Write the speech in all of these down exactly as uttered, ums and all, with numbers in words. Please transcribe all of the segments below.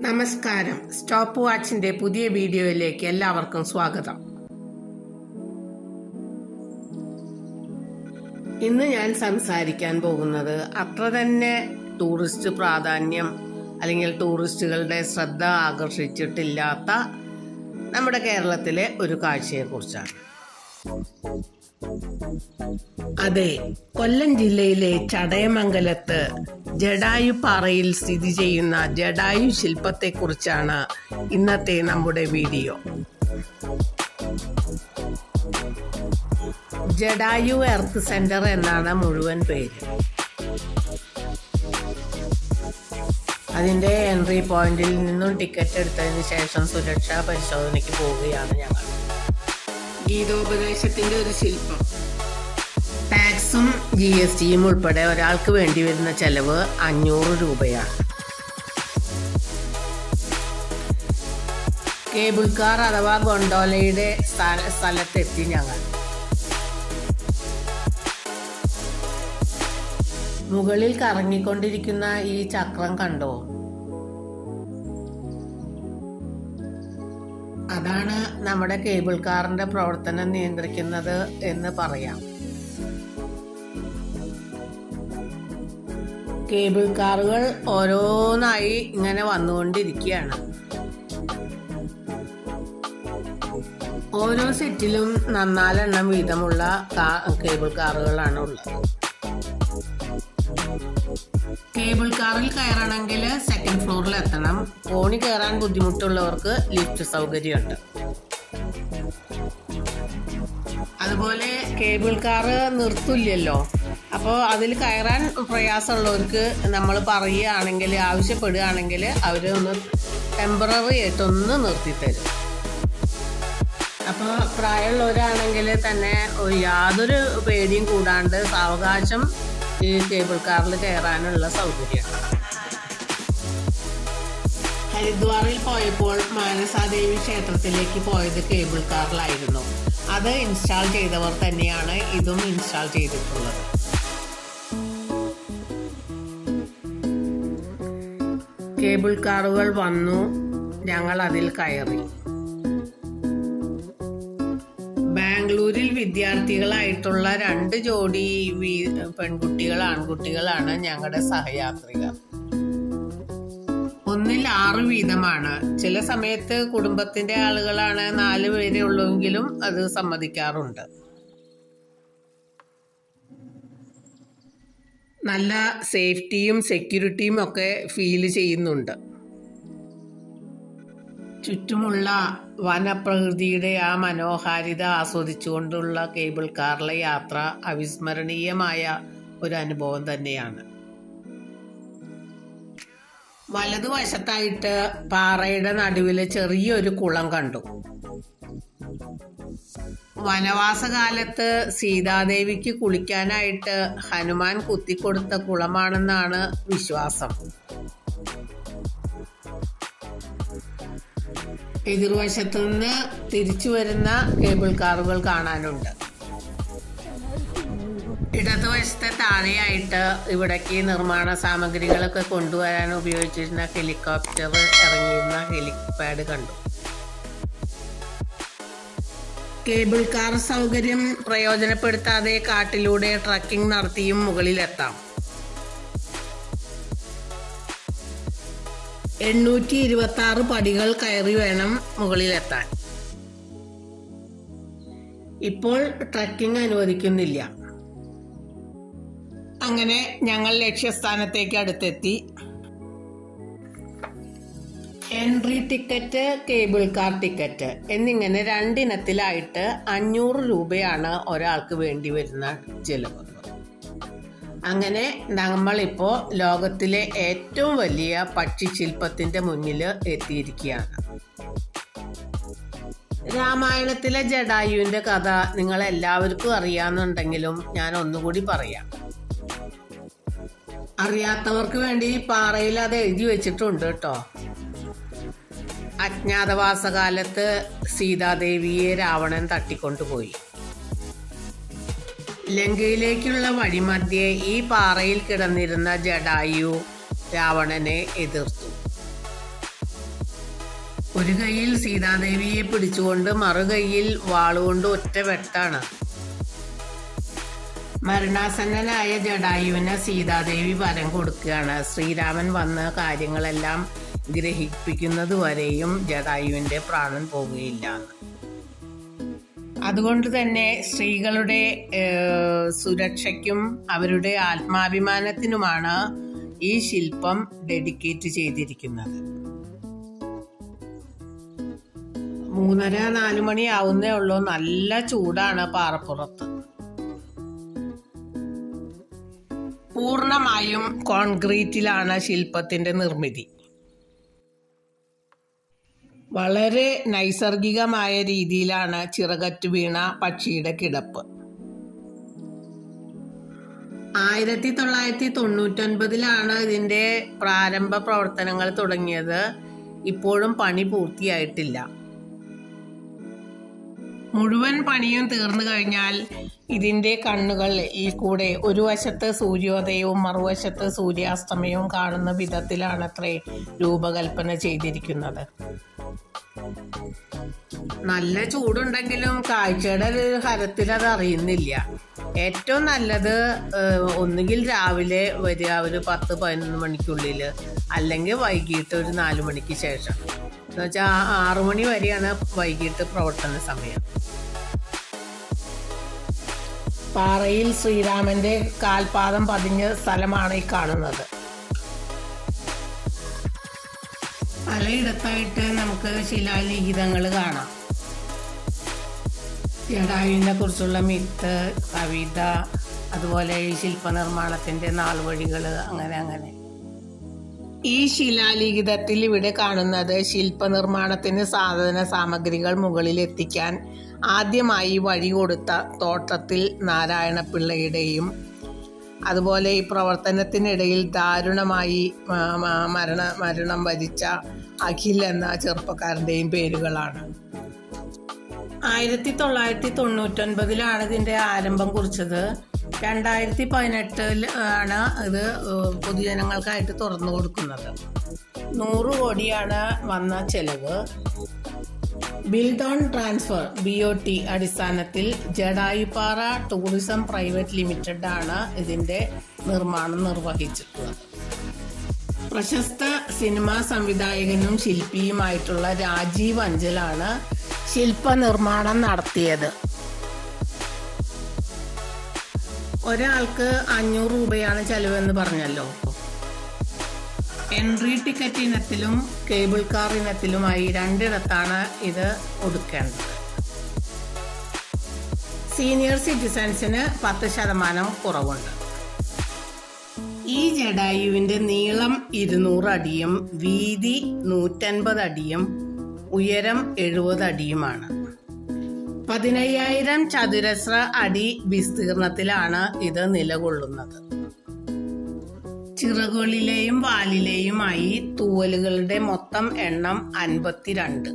നമസ്കാരം. സ്റ്റോപ്പ് വാച്ചിന്റെ പുതിയ വീഡിയോയിലേക്ക് എല്ലാവർക്കും സ്വാഗതം. ഇന്ന് ഞാൻ സംസാരിക്കാൻ പോകുന്നത് അത്ര തന്നെ ടൂറിസ്റ്റ് പ്രാധാന്യം അല്ലെങ്കിൽ ടൂറിസ്റ്റുകളുടെ ശ്രദ്ധ ആകർഷിച്ചിട്ടില്ലാത്ത നമ്മുടെ കേരളത്തിലെ ഒരു കാഴ്ചയെക്കുറിച്ചാണ്. അതെ, കൊല്ലം ജില്ലയിലെ ചടയമംഗലത്ത് ജഡായുപ്പാറയിൽ സ്ഥിതി ചെയ്യുന്ന ജഡായു ശില്പത്തെക്കുറിച്ചാണ് ഇന്നത്തെ നമ്മുടെ വീഡിയോ. ജഡായു എർത്ത് സെന്റർ എന്നാണ് മുഴുവൻ പേര്. അതിന്റെ എൻട്രി പോയിന്റിൽ നിന്നും ടിക്കറ്റ് എടുത്തതിന് ശേഷം സുരക്ഷാ പരിശോധനയ്ക്ക് പോവുകയാണ് ഞങ്ങൾ. ഗീതോപദേശത്തിന്റെ ഒരു ശില്പം. ടാക്സും ജി എസ് ടിയും ഉൾപ്പെടെ ഒരാൾക്ക് വേണ്ടി വരുന്ന ചെലവ് അഞ്ഞൂറ് രൂപയാണ്. കേബിൾ കാർ അഥവാ ഗൊണ്ടോലയുടെ സ്ഥലത്തെത്തി ഞങ്ങൾ. മുകളിൽ കറങ്ങിക്കൊണ്ടിരിക്കുന്ന ഈ ചക്രം കണ്ടോ? അതാണ് നമ്മുടെ കേബിൾ കാറിന്റെ പ്രവർത്തനം നിയന്ത്രിക്കുന്നത് എന്ന് പറയാം. കേബിൾ കാറുകൾ ഓരോന്നായി ഇങ്ങനെ വന്നുകൊണ്ടിരിക്കുകയാണ്. ഓരോ സെറ്റിലും നന്നാലെണ്ണം വീതമുള്ള കേബിൾ കാറുകളാണ് ഉള്ളത്. കേബിൾ കാറിൽ കയറണമെങ്കിൽ സെക്കൻഡ് ഫ്ലോറിൽ എത്തണം. കോണി കയറാൻ ബുദ്ധിമുട്ടുള്ളവർക്ക് ലിഫ്റ്റ് സൗകര്യമുണ്ട്. അതുപോലെ കേബിൾ കാറ് നിർത്തില്ലല്ലോ. അപ്പോൾ അതിൽ കയറാൻ പ്രയാസമുള്ളവർക്ക് നമ്മൾ പറയുകയാണെങ്കിൽ, ആവശ്യപ്പെടുകയാണെങ്കിൽ അവർ ഒന്ന് ടെമ്പററി ആയിട്ടൊന്ന് നിർത്തിത്തരും. അപ്പോൾ പ്രായമുള്ളവരാണെങ്കിൽ തന്നെ യാതൊരു പേടിയും കൂടാണ്ട് സാവകാശം ഈ കേബിൾ കാറിൽ കയറാനുള്ള സൗകര്യമാണ്. ഹരിദ്വാറിൽ പോയപ്പോൾ മാനസാദേവി ക്ഷേത്രത്തിലേക്ക് പോയത് കേബിൾ കാറിലായിരുന്നു. അത് ഇൻസ്റ്റാൾ ചെയ്തവർ തന്നെയാണ് ഇതും ഇൻസ്റ്റാൾ ചെയ്തിട്ടുള്ളത്. കേബിൾ കാറുകൾ വന്നു, ഞങ്ങൾ അതിൽ കയറി. ബാംഗ്ലൂരിൽ വിദ്യാർത്ഥികളായിട്ടുള്ള രണ്ട് ജോഡി പെൺകുട്ടികൾ ആൺകുട്ടികളാണ് ഞങ്ങളുടെ സഹയാത്രികർ. ഒന്നിൽ ആറ് വീതമാണ്. ചില സമയത്ത് കുടുംബത്തിന്റെ ആളുകളാണ് നാല് പേരെ ഉള്ളൂവെങ്കിലും അത് സമ്മതിക്കാറുണ്ട്. നല്ല സേഫ്റ്റിയും സെക്യൂരിറ്റിയും ഒക്കെ ഫീൽ ചെയ്യുന്നുണ്ട്. ചുറ്റുമുള്ള വനപ്രകൃതിയുടെ ആ മനോഹാരിത ആസ്വദിച്ചുകൊണ്ടുള്ള കേബിൾ കാറിലെ യാത്ര അവിസ്മരണീയമായ ഒരു അനുഭവം തന്നെയാണ്. വലതുവശത്തായിട്ട് പാറയുടെ നടുവില് ചെറിയൊരു കുളം കണ്ടു. വനവാസകാലത്ത് സീതാദേവിക്ക് കുളിക്കാനായിട്ട് ഹനുമാൻ കുത്തിക്കൊടുത്ത കുളമാണെന്നാണ് വിശ്വാസം. എതിർവശത്തു നിന്ന് തിരിച്ചു വരുന്ന കേബിൾ കാറുകൾ കാണാനുണ്ട്. ഇടതുവശത്തെ താഴെയായിട്ട് ഇവിടേക്ക് നിർമ്മാണ സാമഗ്രികളൊക്കെ കൊണ്ടുവരാൻ ഉപയോഗിച്ചിരുന്ന ഹെലികോപ്റ്റർ ഇറങ്ങിയിരുന്ന ഹെലിപാഡ് കണ്ടു. കേബിൾ കാർ സൗകര്യം പ്രയോജനപ്പെടുത്താതെ കാട്ടിലൂടെ ട്രക്കിംഗ് നടത്തിയും മുകളിലെത്താം. എണ്ണൂറ്റി ഇരുപത്തി ആറ് പടികൾ കയറി വേണം മുകളിലെത്താൻ. ഇപ്പോൾ ട്രക്കിംഗ് അനുവദിക്കുന്നില്ല. അങ്ങനെ ഞങ്ങൾ ലക്ഷ്യസ്ഥാനത്തേക്ക് അടുത്തെത്തി. Entry ticket, cable car ticket എന്നിങ്ങനെ രണ്ടിനത്തിലായിട്ട് അഞ്ഞൂറ് രൂപയാണ് ഒരാൾക്ക് വേണ്ടി വരുന്ന ചെലവ്. അങ്ങനെ നമ്മളിപ്പോ ലോകത്തിലെ ഏറ്റവും വലിയ പക്ഷിശില്പത്തിന്റെ മുന്നിൽ എത്തിയിരിക്കുകയാണ്. രാമായണത്തിലെ ജഡായുവിന്റെ കഥ നിങ്ങൾ എല്ലാവർക്കും അറിയാമെന്നുണ്ടെങ്കിലും ഞാൻ ഒന്നുകൂടി പറയാം. അറിയാത്തവർക്ക് വേണ്ടി പാറയിൽ അത് എഴുതി വെച്ചിട്ടുണ്ട് കേട്ടോ. അജ്ഞാതവാസകാലത്ത് സീതാദേവിയെ രാവണൻ തട്ടിക്കൊണ്ടുപോയി. ലങ്കയിലേക്കുള്ള വഴിമധ്യേ ഈ പാറയിൽ കിടന്നിരുന്ന ജഡായു രാവണനെ എതിർത്തു. ഒരു കൈയിൽ സീതാദേവിയെ പിടിച്ചുകൊണ്ട് മറുകൈയിൽ വാളുകൊണ്ട് ഒറ്റ വെട്ടാണ്. മരണാസന്നനായ ജടായുവിന് സീതാദേവി വരം കൊടുക്കുകയാണ്. ശ്രീരാമൻ വന്ന് കാര്യങ്ങളെല്ലാം ഗ്രഹിപ്പിക്കുന്നത് വരെയും ജടായുവിൻ്റെ പ്രാണൻ പോകുകയില്ല. അതുകൊണ്ട് തന്നെ സ്ത്രീകളുടെ സുരക്ഷയ്ക്കും അവരുടെ ആത്മാഭിമാനത്തിനുമാണ് ഈ ശില്പം ഡെഡിക്കേറ്റ് ചെയ്തിരിക്കുന്നത്. മൂന്നര നാലു മണി ആവുന്നേ ഉള്ളൂ. നല്ല ചൂടാണ് പാറപ്പുറത്ത്. പൂർണ്ണമായും കോൺക്രീറ്റിലാണ് ശില്പത്തിന്റെ നിർമ്മിതി. വളരെ നൈസർഗികമായ രീതിയിലാണ് ചിറകറ്റു വീണ പക്ഷിയുടെ കിടപ്പ്. ആയിരത്തി തൊള്ളായിരത്തി തൊണ്ണൂറ്റൊൻപതിലാണ് ഇതിന്റെ പ്രാരംഭ പ്രവർത്തനങ്ങൾ തുടങ്ങിയത്. ഇപ്പോഴും പണി പൂർത്തിയായിട്ടില്ല. മുഴുവൻ പണിയും തീർന്നു കഴിഞ്ഞാൽ ഇതിന്റെ കണ്ണുകൾ ഈ കൂടെ ഒരു വശത്ത് സൂര്യോദയവും മറുവശത്ത് സൂര്യാസ്തമയവും കാണുന്ന വിധത്തിലാണത്രേ രൂപകൽപ്പന ചെയ്തിരിക്കുന്നത്. നല്ല ചൂടുണ്ടെങ്കിലും കാഴ്ചയുടെ ഒരു ഹരത്തിൽ അത് അറിയുന്നില്ല. ഏറ്റവും നല്ലത് ഒന്നുകിൽ രാവിലെ വരിക ഒരു പത്ത് പതിനൊന്ന് മണിക്കുള്ളിൽ, അല്ലെങ്കിൽ വൈകിട്ട് ഒരു നാലു മണിക്ക് ശേഷം. എന്ന് വെച്ചാൽ ആറു മണി വരെയാണ് വൈകിട്ട് പ്രവർത്തന സമയം. പാറയിൽ ശ്രീരാമന്റെ കാൽപാദം പതിഞ്ഞ സ്ഥലമാണ് ഈ കാണുന്നത്. പലയിടത്തായിട്ട് നമുക്ക് ശിലാലിഖിതങ്ങൾ കാണാം. ജടായുവിനെ കുറിച്ചുള്ള മിത്ത്, കവിത, അതുപോലെ ഈ ശില്പനിർമ്മാണത്തിന്റെ നാൾവഴികൾ, അങ്ങനെ അങ്ങനെ. ഈ ശിലാലിഖിതത്തിൽ ഇവിടെ കാണുന്നത് ശില്പനിർമ്മാണത്തിന് സാധന സാമഗ്രികൾ മുകളിൽ എത്തിക്കാൻ ആദ്യമായി വഴി കൊടുത്ത തോട്ടത്തിൽ നാരായണപിള്ളയുടെയും അതുപോലെ ഈ പ്രവർത്തനത്തിനിടയിൽ ദാരുണമായി മരണ മരണം വരിച്ച അഖിൽ എന്ന ചെറുപ്പക്കാരൻ്റെയും പേരുകളാണ്. ആയിരത്തി തൊള്ളായിരത്തി തൊണ്ണൂറ്റൊൻപതിലാണ് ഇതിൻ്റെ ആരംഭം കുറിച്ചത്. രണ്ടായിരത്തി പതിനെട്ടിൽ ആണ് ഇത് പൊതുജനങ്ങൾക്കായിട്ട് തുറന്നു കൊടുക്കുന്നത്. നൂറ് കോടിയാണ് വന്ന ചെലവ്. Build on transfer B O T അടിസ്ഥാനത്തിൽ ജഡായുപ്പാറ ടൂറിസം പ്രൈവറ്റ് ലിമിറ്റഡ് ആണ് ഇതിന്റെ നിർമ്മാണം നിർവഹിച്ചിട്ടുള്ളത്. പ്രശസ്ത സിനിമാ സംവിധായകനും ശില്പിയുമായിട്ടുള്ള രാജീവ് അഞ്ചലാണ് ശില്പനിർമ്മാണം നടത്തിയത്. ഒരാൾക്ക് അഞ്ഞൂറ് രൂപയാണ് ചെലവെന്ന് പറഞ്ഞല്ലോ. എൻട്രി ടിക്കറ്റ് ഇനത്തിലും കേബിൾ കാർ ഇനത്തിലുമായി രണ്ടിടത്താണ് ഇത് ഒടുക്കേണ്ടത്. സീനിയർ സിറ്റിസൺസിന് പത്ത് ശതമാനം കുറവുണ്ട്. ഈ ജഡായുവിന്റെ നീളം ഇരുന്നൂറ് അടിയും വീതി നൂറ്റൻപത് അടിയും ഉയരം എഴുപത് അടിയുമാണ്. പതിനയ്യായിരം ചതുരശ്ര അടി വിസ്തീർണത്തിലാണ് ഇത് നിലകൊള്ളുന്നത്. ചിറകുകളിലെയും വാലിലെയുമായി തൂവലുകളുടെ മൊത്തം എണ്ണം അൻപത്തിരണ്ട്.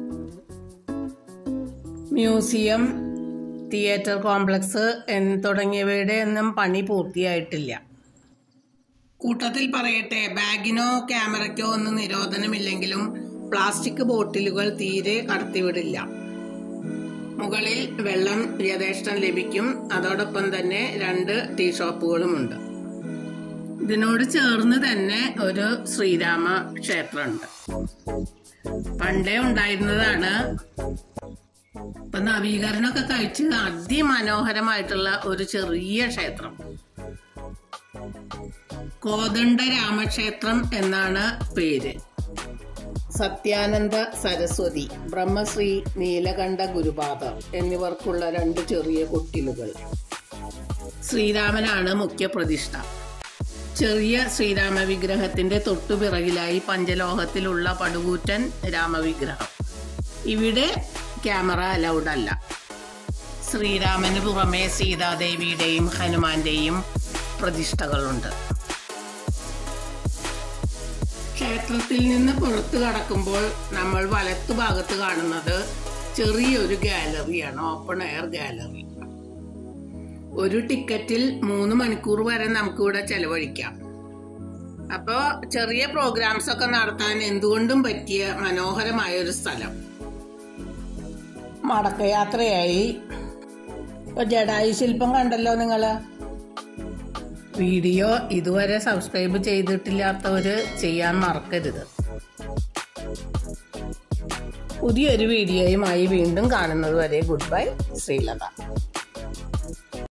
മ്യൂസിയം, തിയേറ്റർ കോംപ്ലക്സ് തുടങ്ങിയവയുടെ ഒന്നും പണി പൂർത്തിയായിട്ടില്ല. കൂട്ടത്തിൽ പറയട്ടെ, ബാഗിനോ ക്യാമറയ്ക്കോ ഒന്നും നിരോധനമില്ലെങ്കിലും പ്ലാസ്റ്റിക് ബോട്ടിലുകൾ തീരെ കടത്തിവിടില്ല. മുകളിൽ വെള്ളം യഥേഷ്ടം ലഭിക്കും. അതോടൊപ്പം തന്നെ രണ്ട് ടീ ഷോപ്പുകളുമുണ്ട്. ഇതിനോട് ചേർന്ന് തന്നെ ഒരു ശ്രീരാമ ക്ഷേത്രമുണ്ട്. പണ്ടേ ഉണ്ടായിരുന്നതാണ്. ഇപ്പൊ നവീകരണമൊക്കെ കഴിച്ച് അതിമനോഹരമായിട്ടുള്ള ഒരു ചെറിയ ക്ഷേത്രം. കോദണ്ഡ രാമക്ഷേത്രം എന്നാണ് പേര്. സത്യാനന്ദ സരസ്വതി, ബ്രഹ്മശ്രീ നീലകണ്ഠ ഗുരുപാദർ എന്നിവർക്കുള്ള രണ്ട് ചെറിയ കൊട്ടിലുകൾ. ശ്രീരാമനാണ് മുഖ്യ പ്രതിഷ്ഠ. ചെറിയ ശ്രീരാമ വിഗ്രഹത്തിന്റെ തൊട്ടുപിറകിലായി പഞ്ചലോഹത്തിലുള്ള പടുകൂറ്റൻ രാമവിഗ്രഹം. ഇവിടെ ക്യാമറ അലൗഡ് അല്ല. ശ്രീരാമന് പുറമെ സീതാദേവിയുടെയും ഹനുമാന്റെയും പ്രതിഷ്ഠകളുണ്ട്. ക്ഷേത്രത്തിൽ നിന്ന് പുറത്തു കടക്കുമ്പോൾ നമ്മൾ വലത്തു ഭാഗത്ത് കാണുന്നത് ചെറിയൊരു ഗാലറിയാണ്, ഓപ്പൺ എയർ ഗാലറി. ഒരു ടിക്കറ്റിൽ മൂന്ന് മണിക്കൂർ വരെ നമുക്കിവിടെ ചെലവഴിക്കാം. അപ്പോൾ ചെറിയ പ്രോഗ്രാംസ് ഒക്കെ നടത്താൻ എന്തുകൊണ്ടും പറ്റിയ മനോഹരമായ ഒരു സ്ഥലം. മടക്കയാത്രയായി. ഇപ്പൊ ജഡായു ശില്പം കണ്ടല്ലോ നിങ്ങള്. വീഡിയോ ഇതുവരെ സബ്സ്ക്രൈബ് ചെയ്തിട്ടില്ലാത്തവര് ചെയ്യാൻ മറക്കരുത്. പുതിയൊരു വീഡിയോയുമായി വീണ്ടും കാണുന്നത് വരെ ഗുഡ് ബൈ, ശ്രീലത.